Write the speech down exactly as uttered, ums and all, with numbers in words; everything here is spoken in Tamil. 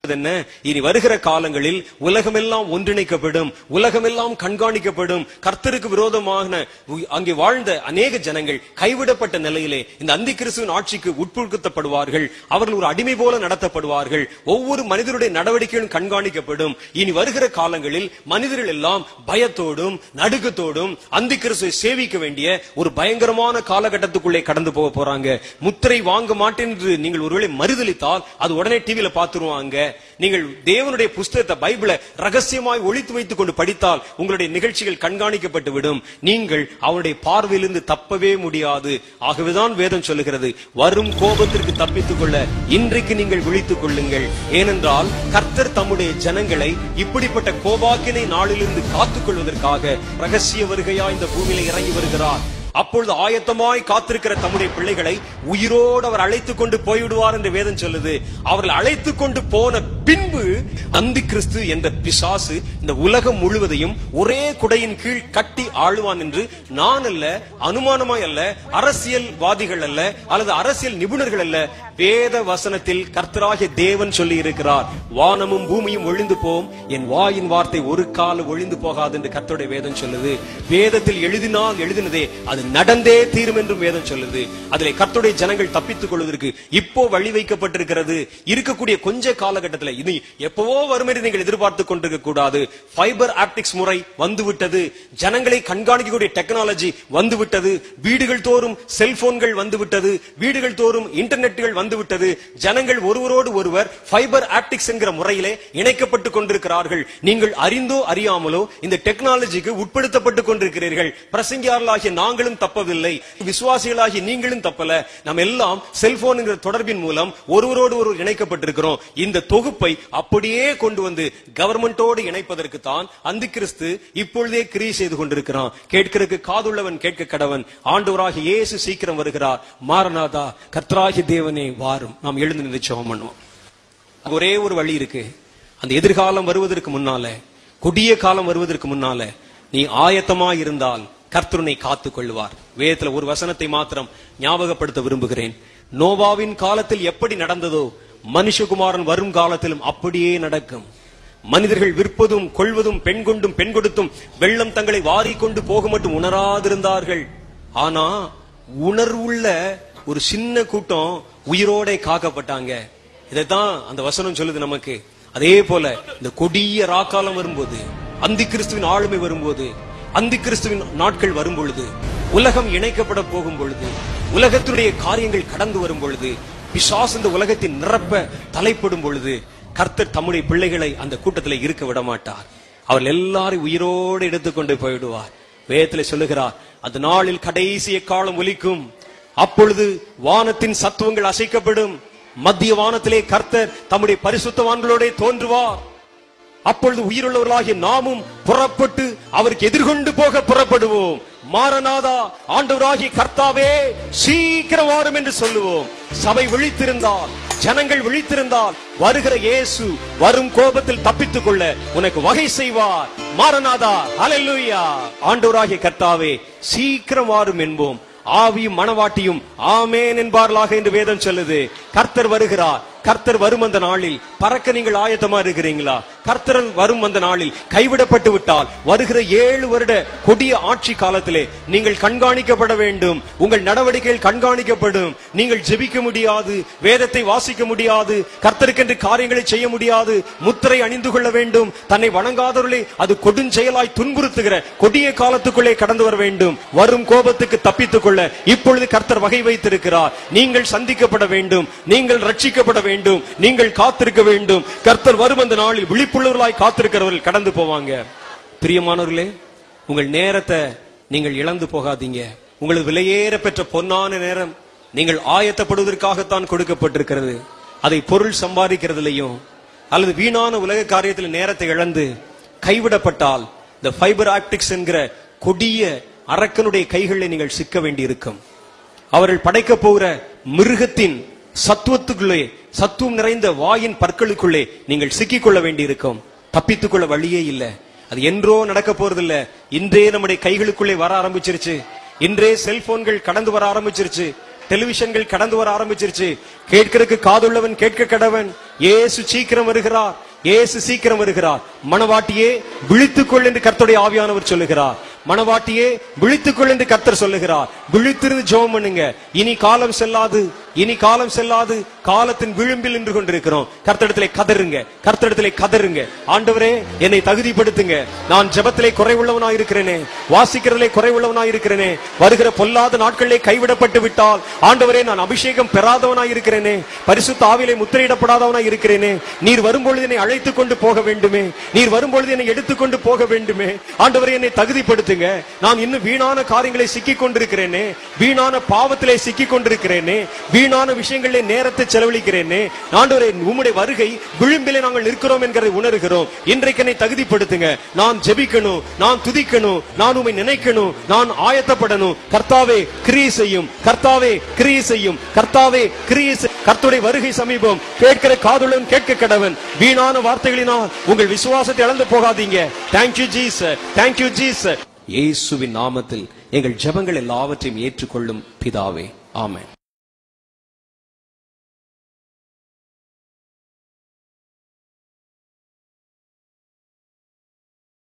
சொல்லுகிறது என்ன? இனி வருகிற காலங்களில் உலகமெல்லாம் ஒன்றிணைக்கப்படும், உலகமெல்லாம் கண்காணிக்கப்படும். கர்த்தருக்கு விரோதமான அங்கே வாழ்ந்த அநேக ஜனங்கள் கைவிடப்பட்ட நிலையிலே இந்த அந்தி கிறிஸ்துவின் ஆட்சிக்கு உட்படுத்தப்படுவார்கள். அவர்கள் ஒரு அடிமை போல நடத்தப்படுவார்கள். ஒவ்வொரு மனிதருடைய நடவடிக்கைகளும் கண்காணிக்கப்படும். இனி வருகிற காலங்களில் மனிதர்கள் எல்லாம் பயத்தோடும் நடுக்கத்தோடும் அந்தி கிறிஸ்துவை சேவிக்க வேண்டிய ஒரு பயங்கரமான காலகட்டத்துக்குள்ளே கடந்து போக போறாங்க. முத்திரை வாங்க மாட்டேன் என்று நீங்கள் ஒருவேளை மறுதலித்தால் அது உடனே டிவியில பாத்துருவாங்க. நீங்கள் தேவனுடைய புஸ்தகத்தை பைபிளை ரகசியமாய் ஒளித்து வைத்துக் கொண்டு படித்தால் உங்களுடைய நிகழ்ச்சிகள் கண்காணிக்கப்பட்டு விடும். நீங்கள் அவனுடைய பார்வையிலிருந்து தப்பவே முடியாது. ஆகவேதான் வேதம் சொல்லுகிறது, வரும் கோபத்திற்கு தப்பித்துக் கொள்ள இன்றைக்கு நீங்கள் விழித்துக் கொள்ளுங்கள். ஏனென்றால் கர்த்தர் தம்முடைய ஜனங்களை இப்படிப்பட்ட கோபாக்கினை நாளிலிருந்து காத்துக் கொள்வதற்காக ரகசிய வருகையா இந்த பூமியில இறங்கி வருகிறார். அப்பொழுது ஆயத்தமாய் காத்திருக்கிற தம்முடைய பிள்ளைகளை உயிரோடு அவர் அழைத்துக் கொண்டு போய்விடுவார் என்று வேதம் சொல்லுது. அவர்கள் அழைத்துக் கொண்டு போன பின்பு அந்தி கிறிஸ்து என்ற பிசாசு இந்த உலகம் முழுவதையும் ஒரே குடையின் கீழ் கட்டி ஆளுவான் என்று நான் அல்ல, அனுமானமாய் அல்ல, அரசியல்வாதிகள் அல்ல, அல்லது அரசியல் நிபுணர்கள் அல்ல, வேத வசனத்தில் கர்த்தராகிய தேவன் சொல்லி இருக்கிறார். வானமும் பூமியும் ஒழிந்து போம், என் வாயின் வார்த்தை ஒரு கால ஒழிந்து போகாது என்று கர்த்தருடைய வேதம் சொல்லுது. வேதத்தில் எழுதினால் எழுதினதே அது நடந்தே தீரும் என்றும் வேதம் சொல்லுது. அதிலே கர்த்தருடைய ஜனங்கள் தப்பித்துக் கொள்வதற்கு இப்போ வழி வைக்கப்பட்டிருக்கிறது. இருக்கக்கூடிய கொஞ்ச காலகட்டத்தில் இது எப்பவோ வரும் என்று நீங்கள் எதிர்பார்த்துக் கொண்டிருக்க கூடாது. ஃபைபர் ஆப்டிக்ஸ் முறை வந்துவிட்டது. ஜனங்களை கண்காணிக்கக்கூடிய டெக்னாலஜி வந்துவிட்டது. வீடுகள் தோறும் செல்போன்கள் வந்துவிட்டது. வீடுகள் தோறும் இன்டர்நெட்டுகள் வந்துவிட்டது. ஜனங்கள் ஒருவரோடு ஒருவர் ஃபைபர் ஆப்டிக்ஸ் என்கிற முறையிலே இணைக்கப்பட்டுக் கொண்டிருக்கிறார்கள். நீங்கள் அறிந்தோ அறியாமலோ இந்த டெக்னாலஜிக்கு உட்படுத்தப்பட்டுக் கொண்டிருக்கிறீர்கள். பிரசங்கியாளர்களாகிய நாங்களும் தப்பவில்லை, விசுவாசிகளாகி நீங்களும் தப்பல. நாம் எல்லாம் செல்போன் என்கிற தொடர்பின் மூலம் ஒருவரோடு ஒருவர் இணைக்கப்பட்டிருக்கிறோம். இந்த தொகுப்பை அப்படியே கொண்டு வந்து கவர்மெண்டோடு இணைப்பதற்கு தான் அந்தி கிறிஸ்து இப்பொழுதே கிரியை செய்து கொண்டிருக்கிறான். கேட்கிறதுக்கு காதுள்ளவன் கேட்க கடவன். ஆண்டவராகிய இயேசு சீக்கிரம் வருகிறார். மாரநாதா, கர்த்தராகிய தேவனே வாரும். நாம் எழுந்து நின்று ஜெபம் பண்ணுவோம். ஒரே ஒரு வழி இருக்கு. அந்த எதிர்காலம் வருவதற்கு முன்னால, கொடிய காலம் வருவதற்கு முன்னால நீ ஆயத்தமா இருந்தால் கர்த்தருனை காத்துக் கொள்வார். வேதத்துல ஒரு வசனத்தை மாத்திரம் ஞாபகப்படுத்த விரும்புகிறேன். நோவாவின் காலத்தில் எப்படி நடந்ததோ மனுஷகுமாரன் வரும் காலத்திலும் அப்படியே நடக்கும். மனிதர்கள் விற்பதும் கொள்வதும் பெண் கொண்டும் பெண் கொடுத்தும் வெள்ளம் தங்களை வாரிக்கொண்டு போக மட்டும் உணராதிருந்தார்கள். ஆனா உணர்வுள்ள ஒரு சின்ன கூட்டம் உயிரோட காக்கப்பட்டாங்க. இதைத்தான் அந்த வசனம் சொல்லுது நமக்கு. அதே போல இந்த கொடிய ராக்காலம் வரும்போது, அந்தி கிறிஸ்துவின் ஆளுமை வரும்போது, அந்தி கிறிஸ்துவின் நாட்கள் வரும் பொழுது, உலகம் இணைக்கப்பட போகும் பொழுது, உலகத்துடைய காரியங்கள் கடந்து வரும் பொழுது, பிசாசு இந்த உலகத்தின் நிரப்ப தலைப்படும் பொழுது, கர்த்தர் தம்முடைய பிள்ளைகளை அந்த கூட்டத்தில் இருக்க விட மாட்டார். அவர்கள் எல்லாரும் உயிரோடு எடுத்துக்கொண்டு போய்விடுவார். வேதத்திலே சொல்லுகிறார், அந்த நாளில் கடைசிய காலம் ஒலிக்கும். அப்பொழுது வானத்தின் சத்துவங்கள் அசைக்கப்படும். மத்திய வானத்திலே கர்த்தர் தம்முடைய பரிசுத்தவான்களோட தோன்றுவார். அப்பொழுது உயிருள்ளவர்களாகிய நாமும் புறப்பட்டு அவருக்கு எதிர்கொண்டு போக புறப்படுவோம். மாரநாதா, ஆண்டவராகிய கர்த்தாவே சீக்கிரம் வாரும் என்று சொல்லுவோம். சபை விழித்திருந்தால், ஜனங்கள் விழித்திருந்தால், வருகிற இயேசு வரும் கோபத்தில் தப்பித்துக் கொள்ள உனக்கு வகை செய்வார். மாரநாதா, ஹல்லேலூயா. ஆண்டவராகிய கர்த்தாவே சீக்கிரம் வாரும் என்போம். ஆவியும் மனவாட்டியும் ஆமேன் என்பார்களாக என்று வேதம் சொல்லுது. கர்த்தர் வருகிறார். கர்த்தர் வரும் அந்த நாளில் பறக்க நீங்கள் ஆயத்தமா இருக்கிறீங்களா? கர்த்தர் வரும் அந்த நாளில் கைவிடப்பட்டு விட்டால் வருகிற ஏழு வருட கொடிய ஆட்சி காலத்திலே நீங்கள் கண்காணிக்கப்பட வேண்டும். உங்கள் நடவடிக்கைகள் கண்காணிக்கப்படும். நீங்கள் ஜெபிக்க முடியாது, வேதத்தை வாசிக்க முடியாது, கர்த்தருக்கென்று காரியங்களை செய்ய முடியாது. முத்திரை அணிந்து கொள்ள வேண்டும். தன்னை வணங்காதவர்களே அது கொடுஞ்செயலாய் துன்புறுத்துகிற கொடிய காலத்துக்குள்ளே கடந்து வர வேண்டும். வரும் கோபத்துக்கு தப்பித்துக் கொள்ள இப்பொழுது கர்த்தர் வகை வைத்திருக்கிறார். நீங்கள் சந்திக்கப்பட வேண்டும். நீங்கள் ரட்சிக்கப்பட வேண்டும். நீங்கள் காத்திருக்க வேண்டும். கர்த்தர் வரும் அந்த நாளில் விழிப்புள்ளவர்களாய் காத்திருக்கிறவர்கள் கடந்து போவாங்க. பிரியமானவர்களே, உங்கள் நேரத்தை நீங்கள் இழந்து போகாதீங்க. உங்களுக்கு விலையேற பெற்ற பொன்னான நேரம் நீங்கள் ஆயத்தப்படுவதற்காகத்தான் கொடுக்கப்பட்டிருக்கிறது. அதை பொருள் சம்பாதிக்கிறதுலையும் அல்லது வீணான உலக காரியத்தில் நேரத்தை இழந்து கைவிடப்பட்டால் இந்த ஃபைபர் ஆப்டிக்ஸ் என்கிற கொடிய அரக்கனுடைய கைகளில் நீங்கள் சிக்க வேண்டி இருக்கும். அவர்கள் படைக்க போகிற மிருகத்தின் சத்துவத்துக்குள்ளே, சத்துவம் நிறைந்த வாயின் பற்களுக்குள்ளே நீங்கள் சிக்கிக்கொள்ள வேண்டி இருக்கும். தப்பித்துக் கொள்ள வழியே இல்லை. அது என்றோ நடக்க போறது இல்ல. இன்றே நம்முடைய கைகளுக்குள்ளே வர ஆரம்பிச்சிருச்சு. இன்றே செல்போன்கள் கடந்து வர ஆரம்பிச்சிருச்சு. டெலிவிஷன்கள் கடந்து வர ஆரம்பிச்சிருச்சு. கேட்கிறதுக்கு காதுள்ளவன் கேட்க கடவன். இயேசு சீக்கிரம் வருகிறார், இயேசு சீக்கிரம் வருகிறார். மணவாட்டியே விழித்துக்கொள் என்று கர்த்தருடைய ஆவியானவர் சொல்லுகிறார். மணவாட்டியே விழித்துக்கொள் என்று கர்த்தர் சொல்லுகிறார். விழித்திருந்து ஜெபம் பண்ணுங்க. இனி காலம் செல்லாது, இனி காலம் செல்லாது. காலத்தின் விளிம்பில் நின்று கொண்டிருக்கிறோம். கர்த்தரிடத்திலே கதறுங்க, கர்த்தரிடத்திலே கதறுங்க. ஆண்டவரே என்னை தகுதிப்படுத்துங்க. நான் ஜெபத்திலே குறைவுள்ளவனாய் இருக்கிறேனே, வாசிக்கிறதிலே குறைவுள்ளவனாய் இருக்கிறேனே. வருகிற பொல்லாத நாட்களிலே கைவிடப்பட்டு விட்டால் ஆண்டவரே நான் அபிஷேகம் பெறாதவனாய் இருக்கிறேனே, பரிசுத்த ஆவியிலே முத்திரையிடப்படாதவனாய் இருக்கிறேனே. நீர் வரும்பொழுது என்னை அழைத்துக் கொண்டு போக வேண்டுமே, நீர் வரும்பொழுது என்னை எடுத்துக்கொண்டு போக வேண்டுமே. ஆண்டவரே என்னை தகுதிப்படுத்துங்க. நான் இன்னும் வீணான காரியங்களை சிக்கிக் கொண்டிருக்கிறேனே, வீணான பாவத்திலே சிக்கிக் கொண்டிருக்கிறேனே, வீணான விஷயங்களிலே நேரத்தை செலவழிக்கிறேனே. ஆண்டவரே உம்முடைய வருகை விளிம்பிலே நாங்கள் இருக்கிறோம் என்கிறதை உணர்கிறோம். இன்றைக்கு என்னை தகுதிப்படுத்துங்க. நான் ஜெபிக்கணும், நான் துதிக்கணும், நான் உம்மை நினைக்கணும், நான் ஆயத்தப்படணும். கர்த்தாவே கிரியை செய்யும், கர்த்தாவே கிரியை செய்யும், கர்த்தாவே கிரியை செய்யும். கர்த்தருடைய வருகை சமீபம். கேட்கிற காதுடன் கேட்க கடவன். வீணான வார்த்தைகளினால் உங்கள் விசுவாசத்தை இழந்து போகாதீங்க. Thank you Jesus, thank you Jesus. இயேசுவின் நாமத்தில் எங்கள் ஜெபங்கள் எல்லாவற்றையும் ஏற்றுக்கொள்ளும் பிதாவே, ஆமென்.